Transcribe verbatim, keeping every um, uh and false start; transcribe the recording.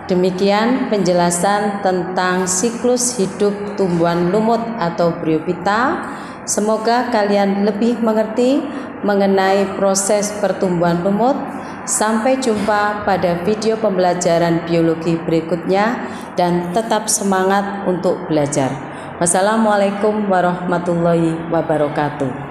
Demikian penjelasan tentang siklus hidup tumbuhan lumut atau Bryophyta. Semoga kalian lebih mengerti mengenai proses pertumbuhan lumut. Sampai jumpa pada video pembelajaran biologi berikutnya dan tetap semangat untuk belajar. Wassalamualaikum warahmatullahi wabarakatuh.